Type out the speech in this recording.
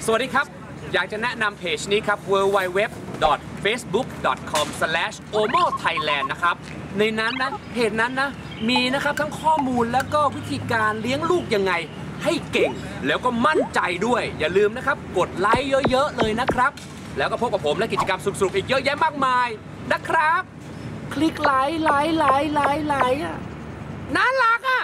สวัสดีครับอยากจะแนะนำเพจนี้ครับ www.facebook.com/omothailand นะครับในนั้นนะเพจนั้นนะมีนะครับทั้งข้อมูลแล้วก็วิธีการเลี้ยงลูกยังไงให้เก่งแล้วก็มั่นใจด้วยอย่าลืมนะครับกดไลค์เยอะๆเลยนะครับแล้วก็พบกับผมและกิจกรรมสนุกๆอีกเยอะแยะมากมายนะครับคลิกไลค์อ่ะน่ารักอ่ะ